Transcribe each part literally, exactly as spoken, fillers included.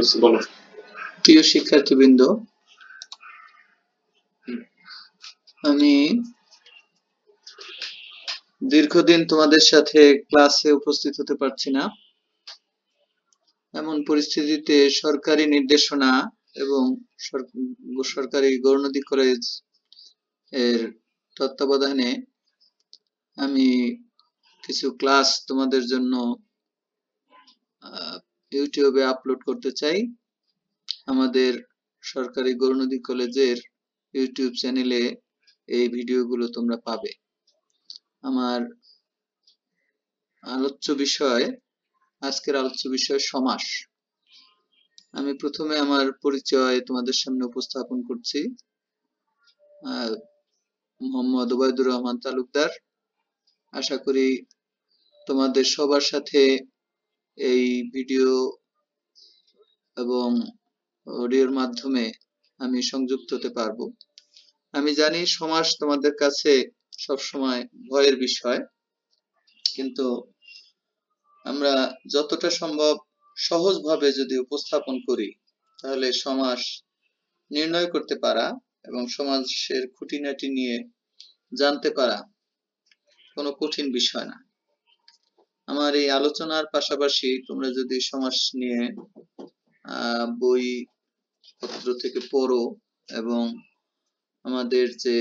করতেছি, বলো। প্রিয় শিক্ষার্থীবৃন্দ, আমি দীর্ঘদিন তোমাদের সাথে ক্লাসে উপস্থিত হতে পারছি না। এমন পরিস্থিতিতে সরকারি নির্দেশনা এবং সরকারি গৌরনদী কলেজ এর তত্ত্বাবধানে আমি কিছু ক্লাস তোমাদের জন্য ইউটিউবে আপলোড করতে চাই। আমাদের সরকারি গৌরনদী কলেজের ইউটিউব চ্যানেলে এই ভিডিওগুলো তোমরা পাবে। আমার আলোচ্য বিষয়, আজকের আলোচ্য বিষয় সমাস। আমি প্রথমে আমার পরিচয় তোমাদের সামনে উপস্থাপন করছি। মোহাম্মদ ওবায়দুর রহমান তালুকদার। আশা করি তোমাদের সবার সাথে এই ভিডিও এবং অডিওর মাধ্যমে আমি সংযুক্ত হতে পারবো। আমি জানি সমাস তোমাদের কাছে সবসময় ভয়ের বিষয়, কিন্তু আমরা যতটা সম্ভব সহজভাবে যদি উপস্থাপন করি তাহলে সমাস নির্ণয় করতে পারা এবং সমাসের খুঁটিনাটি নিয়ে জানতে পারা কোনো কঠিন বিষয় না। আমার এই আলোচনার পাশাপাশি তোমরা যদি সমাস নিয়ে আহ বই পত্র থেকে পড়ো এবং আমাদের যে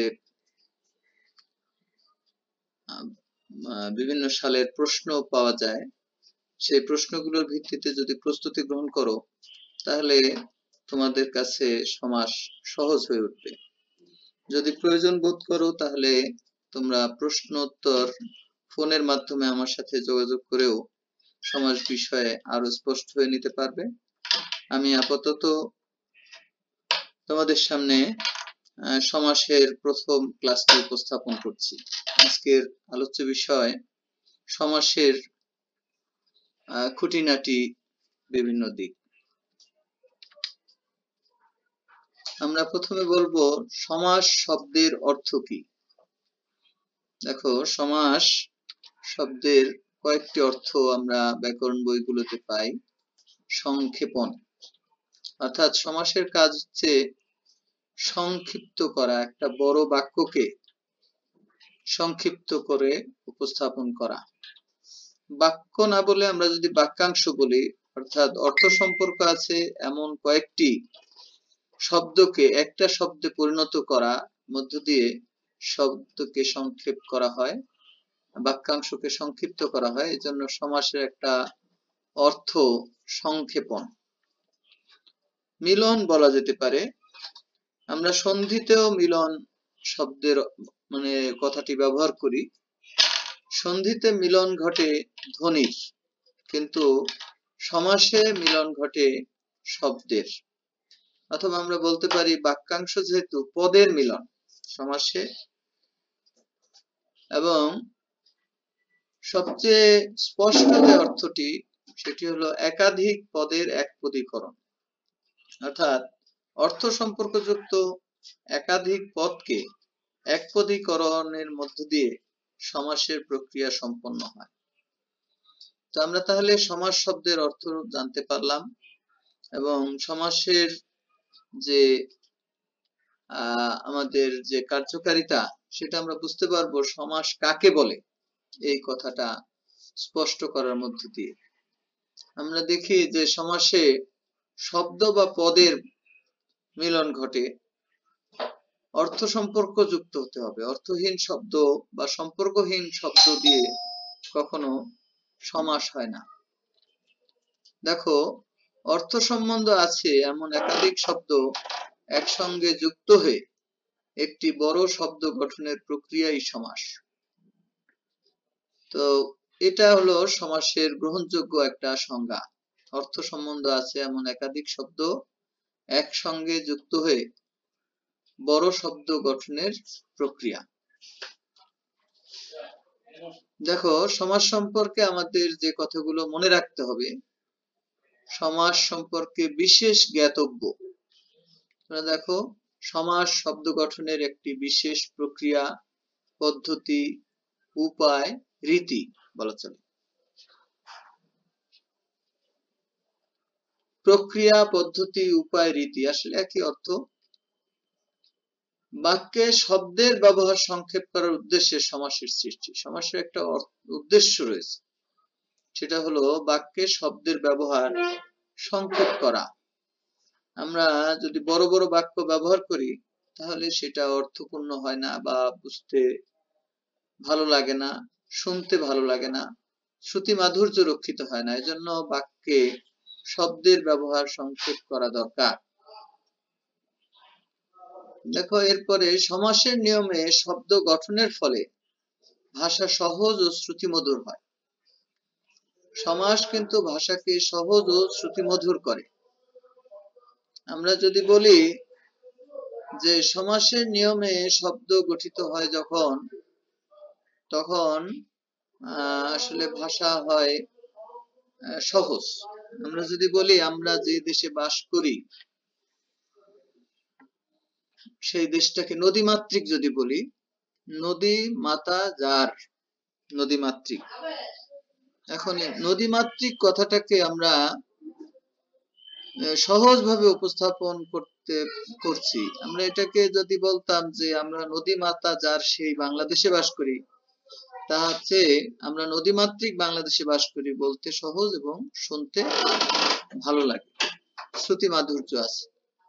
বিভিন্ন সালের প্রশ্ন পাওয়া যায় সেই প্রশ্নগুলোর ভিত্তিতে যদি প্রস্তুতি গ্রহণ করো তাহলে তোমাদের কাছে সমাস সহজ হয়ে উঠবে। যদি প্রয়োজন বোধ করো তাহলে তোমরা প্রশ্ন উত্তর ফোনের মাধ্যমে আমার সাথে যোগাযোগ করেও সমাস বিষয়ে আরো স্পষ্ট হয়ে নিতে পারবে। আমি আপাতত তোমাদের সামনে সমাসের প্রথম ক্লাসটি উপস্থাপন করছি। আজকের আলোচ্য বিষয় সমাসের খুঁটিনাটি বিভিন্ন দিক। আমরা প্রথমে বলবো সমাস শব্দের অর্থ কি। দেখো, সমাস শব্দের কয়েকটি অর্থ আমরা ব্যাকরণ বইগুলোতে পাই। সংক্ষেপণ, অর্থাৎ সমাসের কাজ হচ্ছে সংক্ষিপ্ত করা, একটা বড় বাক্যকে সংক্ষিপ্ত করে উপস্থাপন করা। বাক্য না বলে আমরা যদি বাক্যাংশ বলি, অর্থাৎ অর্থ সম্পর্ক আছে এমন কয়েকটি শব্দকে একটা শব্দে পরিণত করা মধ্য দিয়ে শব্দকে সংক্ষেপ করা হয়, বাক্যাংশকে সংক্ষিপ্ত করা হয়। এজন্য সমাসের একটা অর্থ সংক্ষেপণ। মিলন বলা যেতে পারে। আমরা সন্ধিতেও মিলন শব্দের মানে কথাটি ব্যবহার করি। সন্ধিতে মিলন ঘটে ধ্বনির, কিন্তু সমাসে মিলন ঘটে শব্দের। অথবা আমরা বলতে পারি বাক্যাংশ যেহেতু পদের মিলন সমাসে, এবং সবচেয়ে স্পষ্ট যে অর্থটি সেটি হলো একাধিক পদের এক পদীকরণ, অর্থাৎ অর্থ সম্পর্কযুক্ত একাধিক পদকে এক পদীকরণের মধ্য দিয়ে সমাসের প্রক্রিয়া সম্পন্ন হয়। তো আমরা তাহলে সমাস শব্দের অর্থ জানতে পারলাম এবং সমাসের যে আহ আমাদের যে কার্যকারিতা সেটা আমরা বুঝতে পারবো সমাস কাকে বলে এই কথাটা স্পষ্ট করার মধ্য দিয়ে। আমরা দেখি যে সমাসে শব্দ বা পদের মিলন ঘটে, অর্থ সম্পর্ক যুক্ত হতে হবে। অর্থহীন শব্দ বা সম্পর্কহীন শব্দ দিয়ে কখনো সমাস হয় না। দেখো, অর্থ সম্বন্ধ আছে এমন একাধিক শব্দ একসঙ্গে যুক্ত হয়ে একটি বড় শব্দ গঠনের প্রক্রিয়াই সমাস। তো এটা হলো সমাসের গ্রহণযোগ্য একটা সংজ্ঞা। অর্থ সম্বন্ধ আছে এমন একাধিক শব্দ একসঙ্গে যুক্ত হয়ে বড় শব্দ গঠনের প্রক্রিয়া। দেখো, সমাস সম্পর্কে আমাদের যে কথাগুলো মনে রাখতে হবে, সমাস সম্পর্কে বিশেষ জ্ঞাতব্য। দেখো, সমাস শব্দ গঠনের একটি বিশেষ প্রক্রিয়া, পদ্ধতি, উপায়, রীতি বলা চলে। প্রক্রিয়া, পদ্ধতি, উপায়, রীতি আসলে একই অর্থ। বাক্যে শব্দের ব্যবহার সংক্ষেপ করার উদ্দেশ্যে সমাসের সৃষ্টি। সমাসের একটা উদ্দেশ্য রয়েছে, সেটা হলো বাক্যে শব্দের ব্যবহার সংক্ষেপ করা। আমরা যদি বড় বড় বাক্য ব্যবহার করি তাহলে সেটা অর্থপূর্ণ হয় না, বা বুঝতে ভালো লাগে না, শুনতে ভালো লাগে না, শ্রুতি মাধুর্য রক্ষিত হয় না। এজন্য বাক্যে শব্দের ব্যবহার সংক্ষেপ করা দরকার। দেখো, এরপরে সমাসের নিয়মে শব্দ গঠনের ফলে ভাষা সহজ ও শ্রুতিমধুর হয়। সমাস কিন্তু ভাষাকে সহজ ও শ্রুতিমধুর করে। আমরা যদি বলি যে সমাসের নিয়মে শব্দ গঠিত হয় যখন, তখন আসলে ভাষা হয় সহজ। আমরা যদি বলি আমরা যে দেশে বাস করি সেই দেশটাকে নদীমাতৃক যদি বলি, নদী মাতা যার, নদীমাতৃক। এখন নদীমাতৃক কথাটাকে আমরা সহজভাবে উপস্থাপন করতে করছি। আমরা এটাকে যদি বলতাম যে আমরা নদী মাতা যার সেই বাংলাদেশে বাস করি, তা হচ্ছে আমরা নদীমাতৃক বাংলাদেশে বাস করি বলতে সহজ এবং শুনতে ভালো লাগে, শ্রুতি মাধুর্য আছে।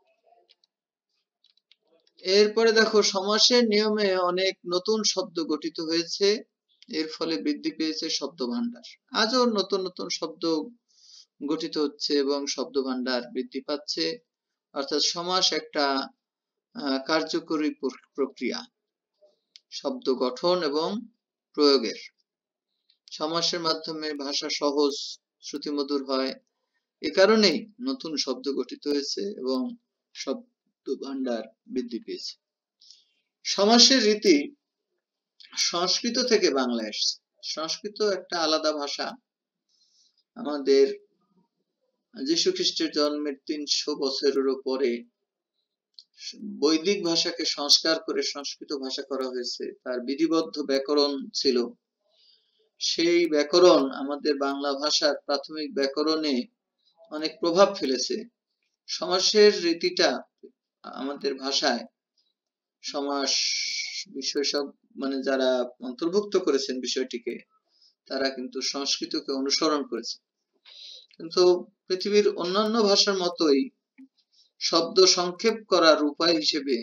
এরপরে দেখো, সমাসের নিয়মে অনেক নতুন শব্দ গঠিত হয়েছে, এর ফলে বৃদ্ধি পেয়েছে শব্দ ভান্ডার। আজও নতুন নতুন শব্দ গঠিত হচ্ছে এবং শব্দ ভান্ডার বৃদ্ধি পাচ্ছে। অর্থাৎ সমাস একটা কার্যকরী প্রক্রিয়া শব্দ গঠন এবং প্রয়োগের। সমাসের মাধ্যমে ভাষা সহজ, শ্রুতিমধুর হয়। এ কারণেই নতুন শব্দ গঠিত হয়েছে এবং শব্দ ভান্ডার বৃদ্ধি পেয়েছে। সমাসের রীতি সংস্কৃত থেকে বাংলায় এসেছে। সংস্কৃত একটা আলাদা ভাষা। আমাদের যীশু খ্রিস্টের জন্মের তিনশো বছরেরও পরে বৈদিক ভাষাকে সংস্কার করে সংস্কৃত ভাষা করা হয়েছে। তার বিধিবদ্ধ ব্যাকরণ ছিল। সেই ব্যাকরণ আমাদের বাংলা ভাষার প্রাথমিক ব্যাকরণে অনেক প্রভাব ফেলেছে। সমাসের রীতিটা আমাদের ভাষায় সমাস বিষয় সব মানে যারা অন্তর্ভুক্ত করেছেন বিষয়টিকে, তারা কিন্তু সংস্কৃতকে অনুসরণ করেছে। কিন্তু পৃথিবীর অন্যান্য ভাষার মতোই শব্দ সংক্ষেপ করার উপায় হিসেবে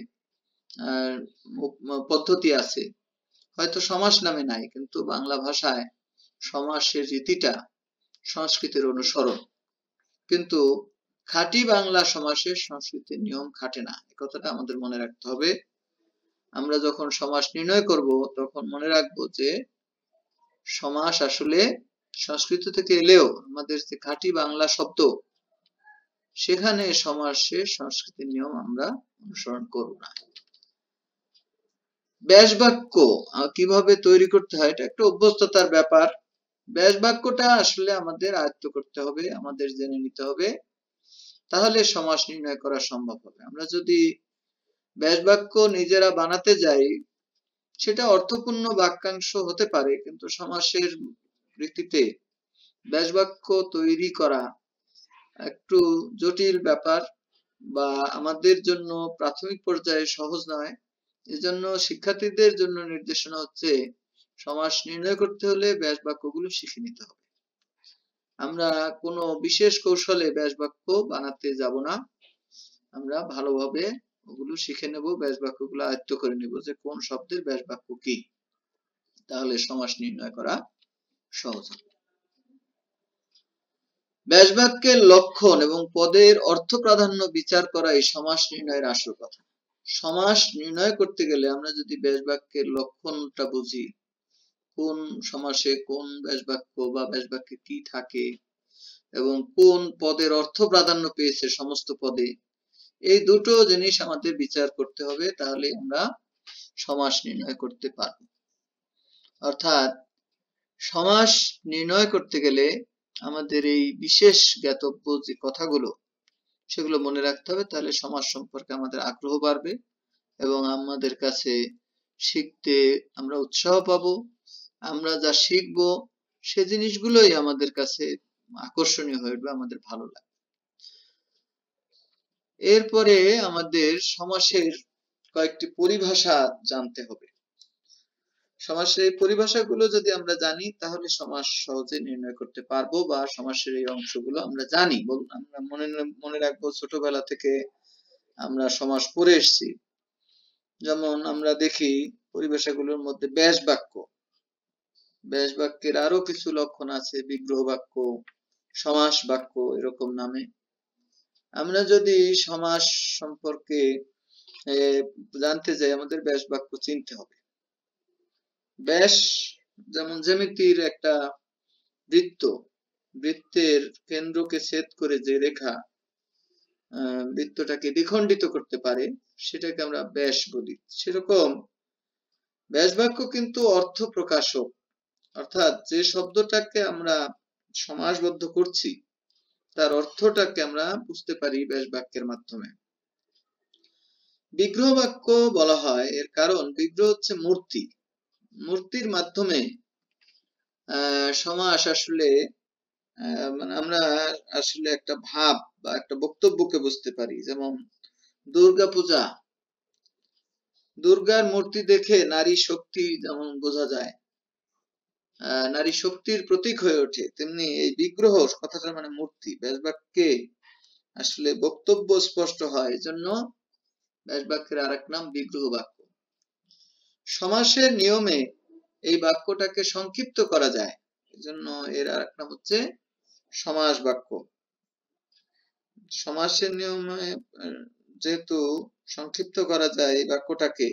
পদ্ধতি আছে, হয়তো সমাস নামে নাই, কিন্তু বাংলা ভাষায় সমাসের রীতিটা সংস্কৃতের অনুসরণ। কিন্তু খাঁটি বাংলা সমাসের সংস্কৃতের নিয়ম খাটে না, এ কথাটা আমাদের মনে রাখতে হবে। আমরা যখন সমাস নির্ণয় করব তখন মনে রাখবো যে সমাস আসলে সংস্কৃত থেকে এলেও আমাদের যে খাঁটি বাংলা শব্দ, সেখানে সমাসের সংস্কৃতির নিয়ম আমরা অনুসরণ করব না। ব্যাস বাক্য কিভাবে তৈরি করতে হয়, এটা একটা অভ্যস্ততার ব্যাপার। ব্যাস বাক্যটা আসলে আমাদের আয়ত্ত করতে হবে, আমাদের জেনে নিতে হবে, তাহলে সমাস নির্ণয় করা সম্ভব হবে। আমরা যদি ব্যাস বাক্য নিজেরা বানাতে যাই, সেটা অর্থপূর্ণ বাক্যাংশ হতে পারে, কিন্তু সমাসের রীতিতে ব্যাস বাক্য তৈরি করা একটু জটিল ব্যাপার, বা আমাদের জন্য প্রাথমিক পর্যায়ে সহজ নয়। এজন্য শিক্ষার্থীদের জন্য নির্দেশনা হচ্ছে সমাস নির্ণয় করতে হলে ব্যাস বাক্যগুলো শিখে নিতে হবে। আমরা কোনো বিশেষ কৌশলে ব্যাস বাক্য বানাতে যাব না, আমরা ভালোভাবে ওগুলো শিখে নেব, ব্যাস বাক্যগুলো আয়ত্ত করে নেব যে কোন শব্দের ব্যাস বাক্য কি, তাহলে সমাস নির্ণয় করা সহজ হবে। ব্যাস বাক্যের লক্ষণ এবং পদের অর্থ প্রাধান্য বিচার করা এই সমাস নির্ণয়ের আসল কথা। সমাস নির্ণয় করতে গেলে আমরা যদি ব্যাস বাক্যের লক্ষণটা বুঝি, কোন সমাসে কোন ব্যাস বাক্য বা ব্যাস বাক্যে কি থাকে এবং কোন পদের অর্থ প্রাধান্য পেয়েছে সমস্ত পদে, এই দুটো জিনিস আমাদের বিচার করতে হবে, তাহলে আমরা সমাস নির্ণয় করতে পারব। অর্থাৎ সমাস নির্ণয় করতে গেলে আমাদের এই বিশেষ জ্ঞাতব্য যে কথাগুলো, সেগুলো মনে রাখতে হবে, তাহলে সমাস সম্পর্কে আমাদের আগ্রহ বাড়বে এবং আমাদের কাছে শিখতে আমরা উৎসাহ পাবো। আমরা যা শিখবো সে জিনিসগুলোই আমাদের কাছে আকর্ষণীয় হয়ে উঠবে, আমাদের ভালো লাগবে। এরপরে আমাদের সমাসের কয়েকটি পরিভাষা জানতে হবে। সমাসের এই পরিভাষাগুলো যদি আমরা জানি তাহলে সমাস সহজে নির্ণয় করতে পারবো, বা সমাসের এই অংশগুলো আমরা জানি, আমরা মনে মনে রাখবো, ছোটবেলা থেকে আমরা সমাস পড়ে এসেছি। যেমন আমরা দেখি পরিভাষাগুলোর মধ্যে ব্যাস বাক্য, ব্যাস বাক্যের আরো কিছু লক্ষণ আছে, বিগ্রহ বাক্য, সমাস বাক্য এরকম নামে। আমরা যদি সমাস সম্পর্কে জানতে যাই আমাদের ব্যাস বাক্য চিনতে হবে। ব্যাস যেমন জ্যামিতির একটা বৃত্ত, বৃত্তের কেন্দ্রকে ছেদ করে যে রেখা বৃত্তটাকে দ্বিখণ্ডিত করতে পারে সেটাকে আমরা ব্যাস বলি। সেরকম ব্যাস বাক্য কিন্তু অর্থ প্রকাশক, অর্থাৎ যে শব্দটাকে আমরা সমাসবদ্ধ করছি তার অর্থটাকে আমরা বুঝতে পারি ব্যাস বাক্যের মাধ্যমে। বিগ্রহ বাক্য বলা হয় এর কারণ বিগ্রহ হচ্ছে মূর্তি, মূর্তির মাধ্যমে আহ সমাস আসলে মানে আমরা আসলে একটা ভাব বা একটা বক্তব্যকে বুঝতে পারি। যেমন দুর্গা পূজা, দুর্গার মূর্তি দেখে নারী শক্তি যেমন বোঝা যায়, আহ নারী শক্তির প্রতীক হয়ে ওঠে, তেমনি এই বিগ্রহ কথাটা মানে মূর্তি, ব্যাস বাক্যে আসলে বক্তব্য স্পষ্ট হয়, এজন্য ব্যাস বাক্যের আরেক নাম বিগ্রহ বাক্য। সমাসের নিয়মে এই বাক্যটাকে সংক্ষিপ্ত করা যায়, এজন্য এর আরেক নাম হচ্ছে সমাস বাক্য। সমাসের নিয়মে যেহেতু সংক্ষিপ্ত করা যায় এই বাক্যটাকে,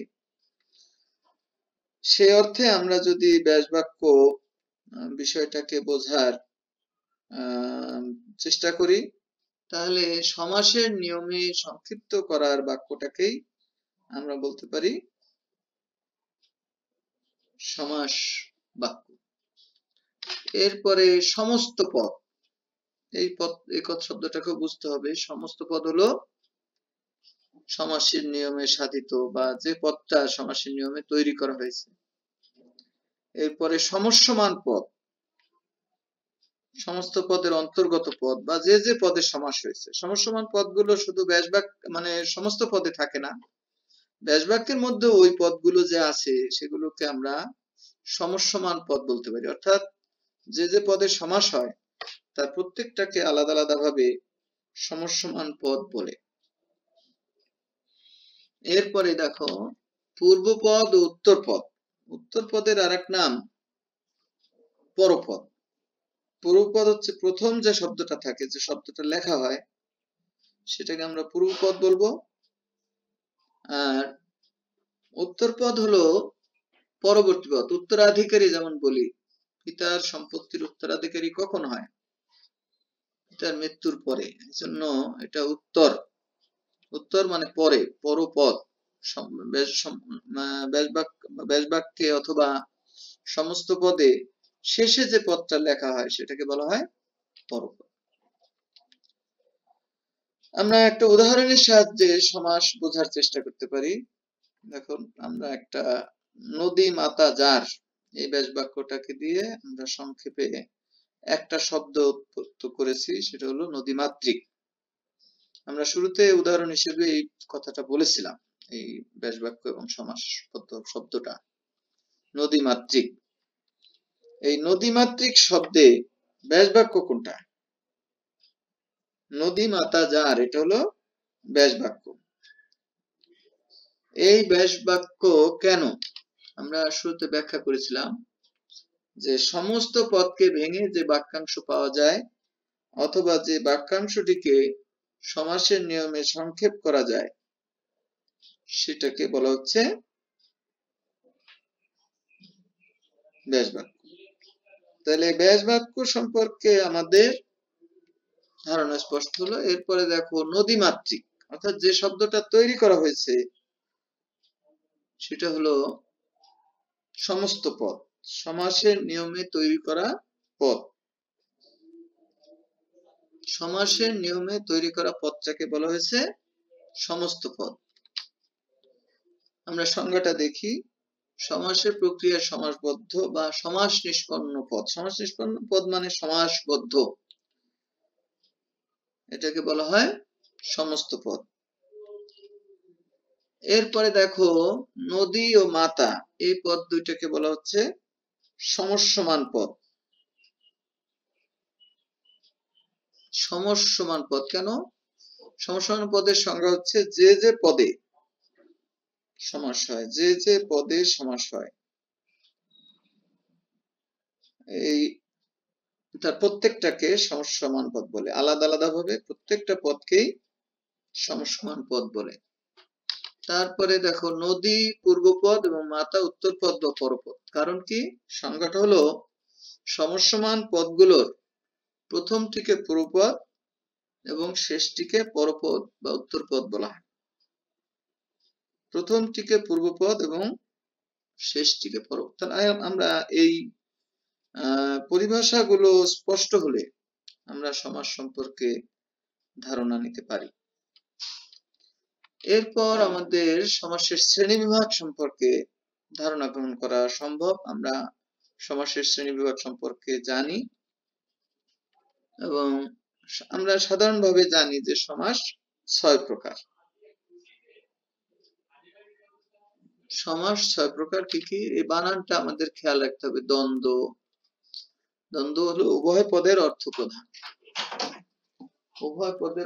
সে অর্থে আমরা যদি ব্যাস বাক্য বিষয়টাকে বোঝার চেষ্টা করি তাহলে সমাসের নিয়মে সংক্ষিপ্ত করার বাক্যটাকেই আমরা বলতে পারি সমাস বাক্য। এরপরে সমস্ত পদ, এই পদ এই শব্দটাকে বুঝতে হবে। সমস্ত পদ হলো সমাসের নিয়মে সাধিত বা যে পদটা সমাসের নিয়মে তৈরি করা হয়েছে। এরপরে সমস্যমান পদ, সমস্ত পদের অন্তর্গত পদ বা যে যে পদে সমাস হয়েছে। সমস্যমান পদগুলো শুধু ব্যাস বাক্য মানে সমস্ত পদে থাকে না, ব্যাস বাক্যের মধ্যে ওই পদগুলো যে আছে সেগুলোকে আমরা সমস্যমান পদ বলতে পারি, অর্থাৎ যে যে পদে সমাস হয় তার প্রত্যেকটাকে আলাদা আলাদা ভাবে সমস্যমান পদ বলে। এরপরে দেখো পূর্ব পদ ও উত্তর পদ। উত্তর পদের আরেক নাম পরপদ। পূর্বপদ হচ্ছে প্রথম যে শব্দটা থাকে, যে শব্দটা লেখা হয় সেটাকে আমরা পূর্বপদ বলবো। আর উত্তর পদ হলো পরবর্তী পদ, উত্তরাধিকারী। যেমন বলি পিতার সম্পত্তির উত্তরাধিকারী কখন হয়? পিতার মৃত্যুর পরে, এজন্য এটা উত্তর। উত্তর মানে পরে, পরপদ। ব্যাস বাক্যে অথবা সমস্ত পদে শেষে যে পদটা লেখা হয় সেটাকে বলা হয় পরপদ। আমরা একটা উদাহরণের সাহায্যে সমাস বোঝার চেষ্টা করতে পারি। দেখুন আমরা একটা নদী মাতা যার, এই ব্যাস বাক্যটাকে দিয়ে আমরা সংক্ষেপে একটা শব্দ উৎপন্ন করেছি, সেটা হলো নদীমাতৃক। আমরা শুরুতে উদাহরণ হিসেবে এই কথাটা বলেছিলাম, এই ব্যাস বাক্য এবং সমাসবদ্ধ শব্দটা নদীমাতৃক। এই নদীমাতৃক শব্দে ব্যাস বাক্য কোনটা? নদী মাতা যার, এটা হলো ব্যাস বাক্য। এই ব্যাস বাক্য কেন আমরা শুরুতে ব্যাখ্যা করেছিলাম যে সমস্ত পদকে ভেঙে যে বাক্যাংশ পাওয়া যায় অথবা যে বাক্যাংশটিকে সমাসের নিয়মে সংক্ষেপ করা যায় সেটাকে বলা হচ্ছে ব্যাস বাক্য। তাহলে ব্যাস বাক্য সম্পর্কে আমাদের ধারণা স্পষ্ট হলো। এরপরে দেখো নদীমাতৃক, অর্থাৎ যে শব্দটা তৈরি করা হয়েছে সেটা হলো সমস্ত পদ, সমাসের নিয়মে তৈরি করা পদ। সমাসের নিয়মে তৈরি করা পদটাকে বলা হয়েছে সমস্ত পদ। আমরা সংজ্ঞাটা দেখি। সমাসের প্রক্রিয়া সমাসবদ্ধ বা সমাস নিষ্পন্ন পদ। সমাস নিষ্পন্ন পদ মানে সমাসবদ্ধ, এটাকে বলা হয় সমস্ত পদ। এরপরে দেখো নদী ও মাতা এই পদ দুইটাকে বলা হচ্ছে সমসমান পদ। সমসমান পদ কেন? সমসমান পদের সংজ্ঞা হচ্ছে যে যে পদে সমাস হয়, যে যে পদে সমাস হয় এই তার প্রত্যেকটাকে সমসমান পদ বলে। আলাদা আলাদা ভাবে প্রত্যেকটা পদকেই সমসমান পদ বলে। তারপরে দেখো নদী পূর্বপদ এবং মাতা উত্তরপদ বা পরপদ। কারণ কি? সংজ্ঞাটা হলো সমসমান পদগুলোর প্রথমটিকে পূর্বপদ এবং শেষটিকে পরপদ বা উত্তরপদ বলা হয়। প্রথমটিকে পূর্বপদ এবং শেষটিকে পরপদ। তাহলে আমরা এই পরিভাষাগুলো স্পষ্ট হলে আমরা সমাস সম্পর্কে ধারণা নিতে পারি। এরপর আমাদের সমাসের শ্রেণীবিভাগ সম্পর্কে ধারণা গ্রহণ করা সম্ভব। আমরা সমাসের শ্রেণীবিভাগ সম্পর্কে জানি এবং আমরা সাধারণভাবে জানি যে সমাস ছয় প্রকার। সমাস ছয় প্রকার কি কি? এই বানানটা আমাদের খেয়াল রাখতে হবে। দ্বন্দ্ব, দ্বন্দ্ব হলো উভয় পদের অর্থ প্রধান। উভয় পদের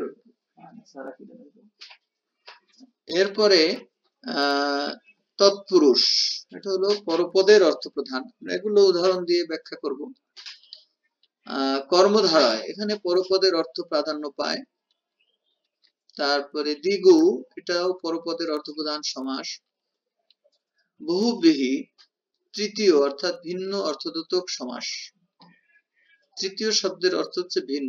এরপরে আহ তৎপুরুষ, এটা হলো পরপদের অর্থ প্রধান। এগুলো উদাহরণ দিয়ে ব্যাখ্যা করব। আহ কর্মধারয়, এখানে পরপদের অর্থ প্রাধান্য পায়। তারপরে দ্বিগু, এটাও পরপদের অর্থ প্রধান সমাস। বহুব্রীহি, তৃতীয় অর্থাৎ ভিন্ন অর্থদ্যোতক সমাস। তৃতীয় শব্দের অর্থ হচ্ছে ভিন্ন।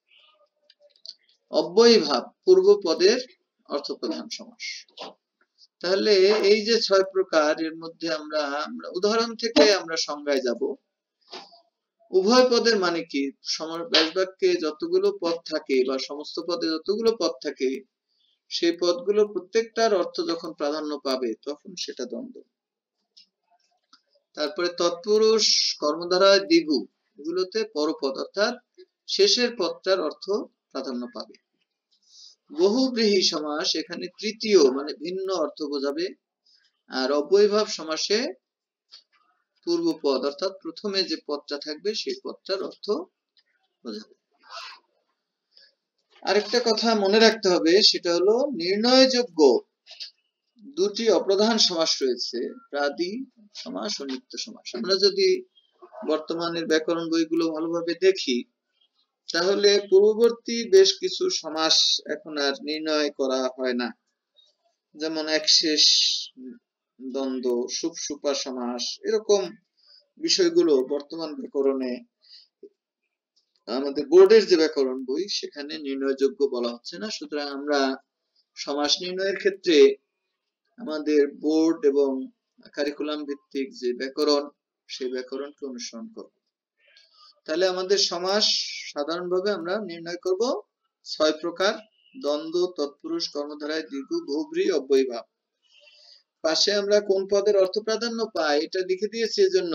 অব্যয়ীভাব, পূর্ব পদের অর্থ প্রধান সমাস। তাহলে এই যে ছয় প্রকার, এর মধ্যে আমরা আমরা উদাহরণ থেকে আমরা সংজ্ঞায় যাব। উভয় পদের মানে কি? ব্যাসবাক্যে যতগুলো পদ থাকে বা সমস্ত পদে যতগুলো পদ থাকে সেই পদগুলো প্রত্যেকটার অর্থ যখন প্রাধান্য পাবে তখন সেটা দ্বন্দ্ব। তারপরে তৎপুরুষ, কর্মধারয়, দ্বিগু, এগুলোতে পরপদ অর্থাৎ শেষের পদটার অর্থ প্রাধান্য পাবে। বহুব্রীহি সমাস, এখানে তৃতীয় মানে ভিন্ন অর্থ বোঝাবে। আর অব্যয়ীভাব সমাসে পূর্বপদ অর্থাৎ প্রথমে যে পদটা থাকবে সেই পদটার অর্থ বোঝাবে। আরেকটা কথা মনে রাখতে হবে, সেটা হলো নির্ণয়যোগ্য দুটি অপ্রধান সমাস রয়েছে, প্রাদি সমাস ও নিত্য সমাস। আমরা যদি বর্তমানের ব্যাকরণ বইগুলো ভালোভাবে দেখি তাহলে পূর্ববর্তী বেশ কিছু সমাস এখন আর নির্ণয় করা হয় না। যেমন একশেষ দ্বন্দ্ব, সুপসুপা সমাস, এরকম বিষয়গুলো বর্তমান ব্যাকরণে আমাদের বোর্ডের যে ব্যাকরণ বই সেখানে নির্ণয়যোগ্য বলা হচ্ছে না। সুতরাং আমরা সমাস নির্ণয়ের ক্ষেত্রে আমাদের বোর্ড এবং কারিকুলাম ভিত্তিক যে ব্যাকরণ সেই ব্যাকরণকে অনুসরণ করব। তাহলে আমাদের সমাস সাধারণভাবে আমরা নির্ণয় করব ছয় প্রকার: দ্বন্দ্ব, তৎপুরুষ, কর্মধারয়, দ্বিগু, বহুব্রীহি, অব্যয়ীভাব। পাশে আমরা কোন পদের অর্থ প্রাধান্য পাই এটা লিখে দিয়েছি এজন্য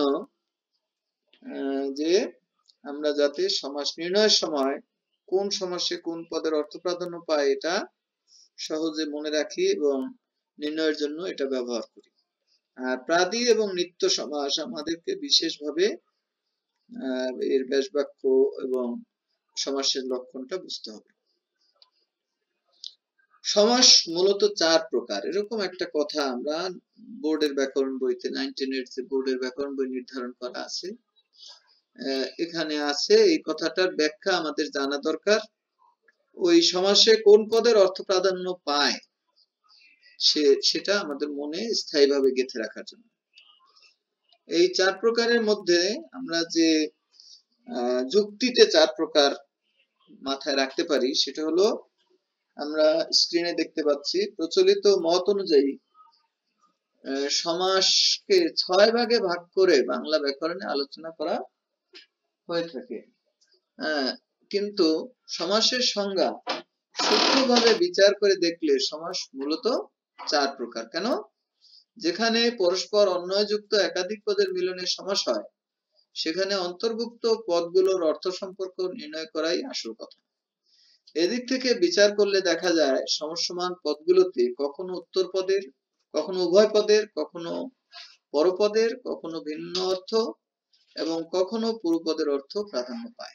যে আমরা যাতে সমাস নির্ণয়ের সময় কোন সমাসে কোন পদের অর্থ প্রাধান্য পায় এটা সহজে মনে রাখি এবং নির্ণয়ের জন্য এটা ব্যবহার করি। আর প্রাদি এবং নিত্য সমাস আমাদেরকে বিশেষভাবে এর ব্যাসবাক্য এবং সমাসের লক্ষণটা বুঝতে হবে। সমাস মূলত চার প্রকার, এরকম একটা কথা আমরা বোর্ডের ব্যাকরণ বইতে নাইনটিন এর যে বোর্ডের ব্যাকরণ বই নির্ধারণ করা আছে এখানে আছে। এই কথাটার ব্যাখ্যা আমাদের জানা দরকার। ওই সমাসে কোন পদের অর্থ প্রাধান্য পায় সে সেটা আমাদের মনে স্থায়ীভাবে গেঁথে রাখার জন্য। এই চার প্রকারের মধ্যে আমরা যে যুক্তিতে চার প্রকার মাথায় রাখতে পারি সেটা হলো, আমরা স্ক্রিনে দেখতে পাচ্ছি প্রচলিত মত অনুযায়ী সমাসকে ছয় ভাগে ভাগ করে বাংলা ব্যাকরণে আলোচনা করা হয়ে থাকে। কিন্তু সমাসের সংজ্ঞা সূক্ষ্মভাবে বিচার করে দেখলে সমাস মূলত চার প্রকার। কেন? যেখানে পরস্পর অন্বয়যুক্ত একাধিক পদের মিলনে সমাস হয় সেখানে অন্তর্ভুক্ত পদগুলোর অর্থ সম্পর্ক নির্ণয় করাই আসল কথা। এদিক থেকে বিচার করলে দেখা যায় সমসমান পদগুলোতে কখনো উত্তর পদের, কখনো উভয় পদের, কখনো পরপদের, কখনো ভিন্ন অর্থ এবং কখনো পূর্বপদের অর্থ প্রাধান্য পায়।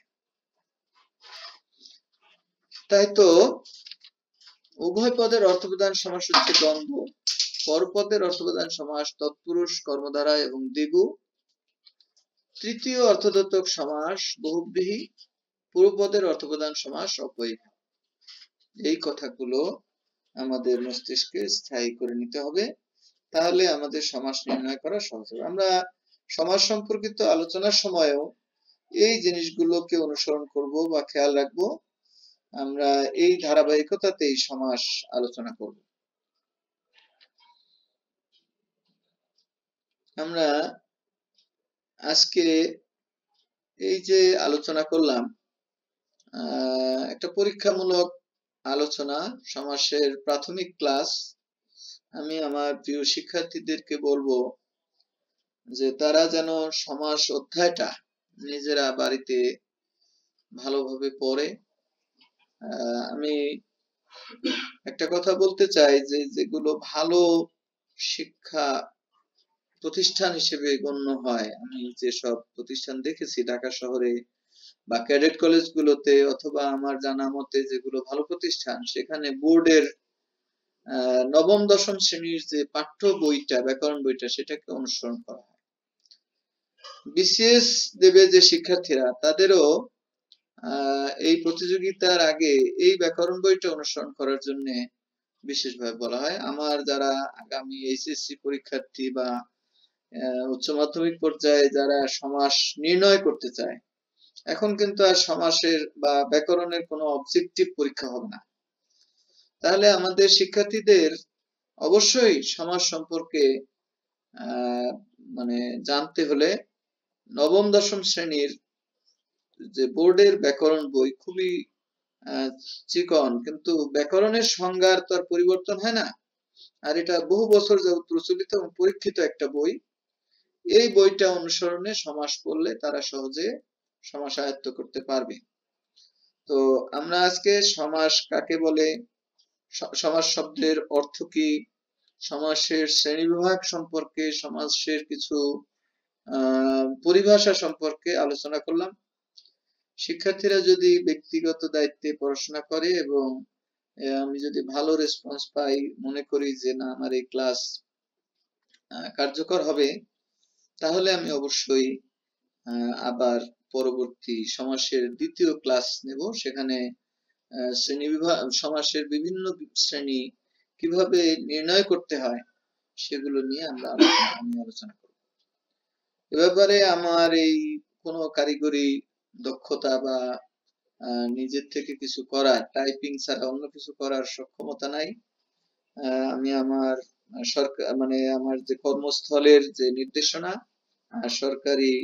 তাই তো উভয় পদের অর্থপ্রধান সমাস হচ্ছে দ্বন্দ্ব, পরপদের অর্থপ্রধান সমাস তৎপুরুষ, কর্মধারা এবং দ্বিগু, তৃতীয় অর্থবোধক সমাস বহুব্রীহি, পূর্বপদের অর্থপ্রধান সমাস অব্যয়ী। এই কথাগুলো আমাদের মস্তিষ্কে স্থায়ী করে নিতে হবে, তাহলে আমাদের সমাস নির্ণয় করা সহজ হবে। আমরা সমাস সম্পর্কিত আলোচনার সময়ও এই জিনিসগুলোকে অনুসরণ করব বা খেয়াল রাখবো। আমরা এই ধারাবাহিকতাতেই সমাস আলোচনা করব। আমরা আজকে এই যে আলোচনা করলাম, একটা পরীক্ষামূলক আলোচনা, সমাসের প্রাথমিক ক্লাস। আমি আমার প্রিয় শিক্ষার্থীদেরকে বলবো যে তারা যেন সমাস অধ্যায়টা নিজেরা বাড়িতে ভালোভাবে পড়ে। আমি একটা কথা বলতে চাই যে যেগুলো ভালো শিক্ষা প্রতিষ্ঠান হিসেবে গণ্য হয়, আমি যেসব প্রতিষ্ঠান দেখেছি ঢাকা শহরে বা ক্যাডেট কলেজগুলোতে, অথবা আমার জানা মতে যেগুলো ভালো প্রতিষ্ঠান, সেখানে বোর্ডের নবম দশম শ্রেণীর যে পাঠ্য বইটা, ব্যাকরণ বইটা, সেটাকে অনুসরণ করা হয়। বিসিএস দেবে যে শিক্ষার্থীরা, তাদেরও এই প্রতিযোগিতার আগে এই ব্যাকরণ বইটা অনুসরণ করার জন্য বিশেষভাবে বলা হয়। আমার যারা আগামী এইচএসসি পরীক্ষার্থী বা উচ্চ মাধ্যমিক পর্যায়ে যারা সমাস নির্ণয় করতে চায়, এখন কিন্তু আর সমাসের বা ব্যাকরণের কোনো অবজেক্টিভ পরীক্ষা হবে না। তাহলে আমাদের শিক্ষার্থীদের অবশ্যই সমাস সম্পর্কে মানে জানতে হলে নবম দশম শ্রেণীর যে বোর্ডের ব্যাকরণ বই খুবই চিকন, কিন্তু ব্যাকরণের সংজ্ঞার তো আর পরিবর্তন হয় না, আর এটা বহু বছর যাবত প্রচলিত এবং পরীক্ষিত একটা বই। এই বইটা অনুসরণে সমাস পড়লে তারা সহজে সমাস আয়ত্ত করতে পারবে। তো আমরা আজকে সমাস কাকে বলে, সমাস শব্দের অর্থ কি, সমাসের শ্রেণীবিভাগ সম্পর্কে, সমাসের কিছু পরিভাষা সম্পর্কে আলোচনা করলাম। শিক্ষার্থীরা যদি ব্যক্তিগত দায়িত্বে পড়াশোনা করে এবং আমি যদি ভালো রেসপন্স পাই, মনে করি যে না আমার এই ক্লাস কার্যকর হবে, তাহলে আমি অবশ্যই আবার পরবর্তী সমাসের দ্বিতীয় ক্লাস নেব। সেখানে শ্রেণীবিভাগ, সমাসের বিভিন্ন শ্রেণী কিভাবে নির্ণয় করতে হয় সেগুলো নিয়ে আমরা আমি আলোচনা করব। এ ব্যাপারে আমার এই কোনো কারিগরি দক্ষতা বা নিজের থেকে কিছু করার, টাইপিং ছাড়া অন্য কিছু করার সক্ষমতা নাই। আমি আমার সরকার মানে আমার যে কর্মস্থলের যে নির্দেশনা, সরকারি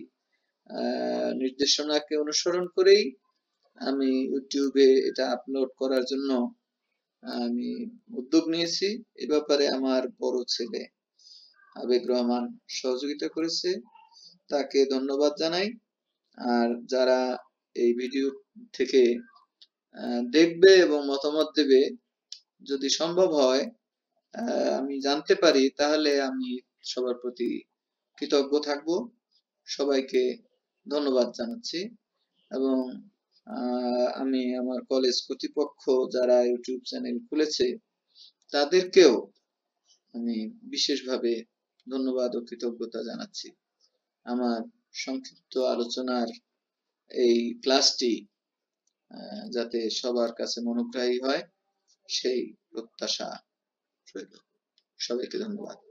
নির্দেশনাকে অনুসরণ করেই আমি ইউটিউবে এটা আপলোড করার জন্য আমি উদ্যোগ নিয়েছি। এ ব্যাপারে আমার বড় ছেলে আবেগ রহমান সহযোগিতা করেছে, তাকে ধন্যবাদ জানাই। আর যারা এই ভিডিও থেকে দেখবে এবং মতামত দেবে, যদি সম্ভব হয় আমি জানতে পারি, তাহলে আমি সবার প্রতি কৃতজ্ঞ থাকব। সবাইকে ধন্যবাদ জানাচ্ছি এবং আমি আমার কলেজ কর্তৃপক্ষ যারা ইউটিউব চ্যানেল খুলেছে তাদেরকেও আমি বিশেষভাবে ধন্যবাদ ও কৃতজ্ঞতা জানাচ্ছি। আমার সংক্ষিপ্ত আলোচনার এই ক্লাসটি যাতে সবার কাছে মনোগ্রাহী হয় সেই প্রত্যাশা রইল। সবাইকে ধন্যবাদ।